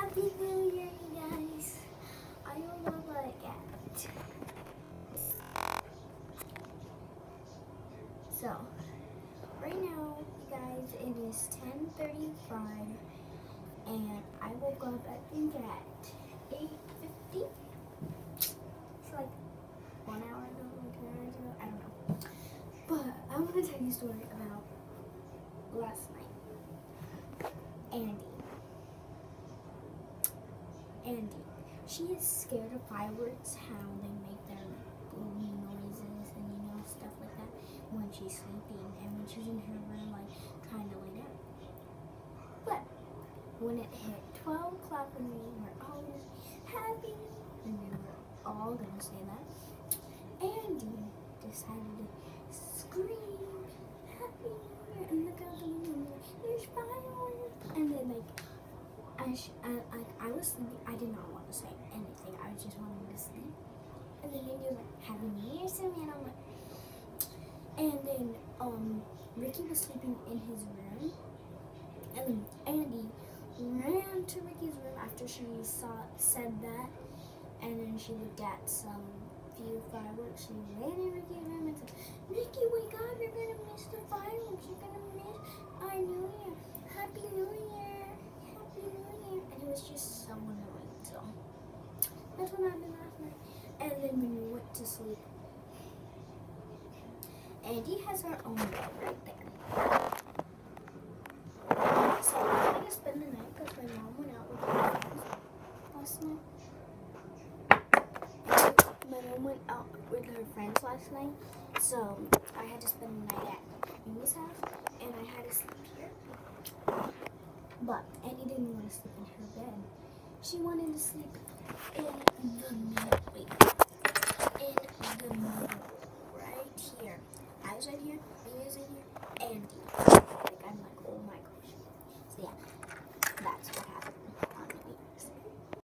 Happy New Year, you guys. I don't know what I get. So, right now, you guys, it is 10:35, and I woke up, I think, at 8:50. It's like 1 hour ago, like 2 hours ago, I don't know. But I want to tell you a story about last night. Andy, she is scared of fireworks, how they make their booming noises and stuff like that when she's sleeping and when she's in her room like trying to lay down. But when it hit 12 o'clock and we were all happy and we were all gonna say that, Andy decided to scream happy and look out the window and there's fireworks, and then I was sleeping. I did not want to say anything. I just wanted to sleep. And then Andy was like, Happy New Year to me. And I'm like, and then Ricky was sleeping in his room. And then Andy ran to Ricky's room after she said that. And then she looked at some few fireworks. She ran in Ricky's room and said, Ricky, wake up. You're going to miss the fireworks. You're going to miss our New Year. Happy New Year. And it was just so annoying. So that's what happened last night. And then when we went to sleep, Andy has her own bed right there. So I had to spend the night because my mom went out with her friends last night. My mom went out with her friends last night, so I had to spend the night at Mimi's house, and I had to sleep here. But Annie didn't want to sleep in her bed. She wanted to sleep in the middle.